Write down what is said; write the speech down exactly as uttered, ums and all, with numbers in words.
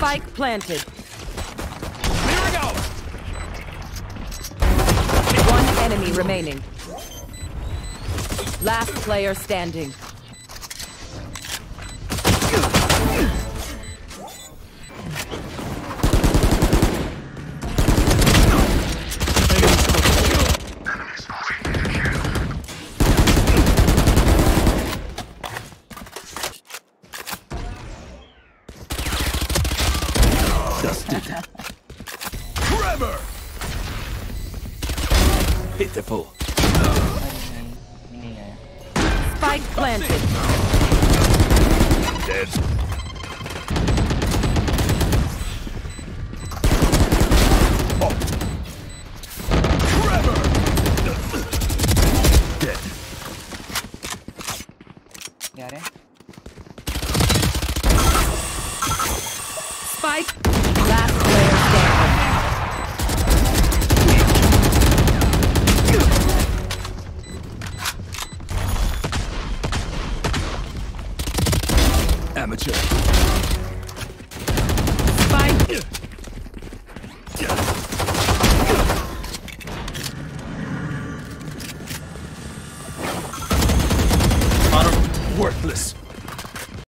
Spike planted. Here we go. One enemy remaining. Last player standing. Trevor. Pitiful. Spike planted. Dead. Oh. Trevor. Dead. Got it. Spike. Last player standing. Amateur. Spike.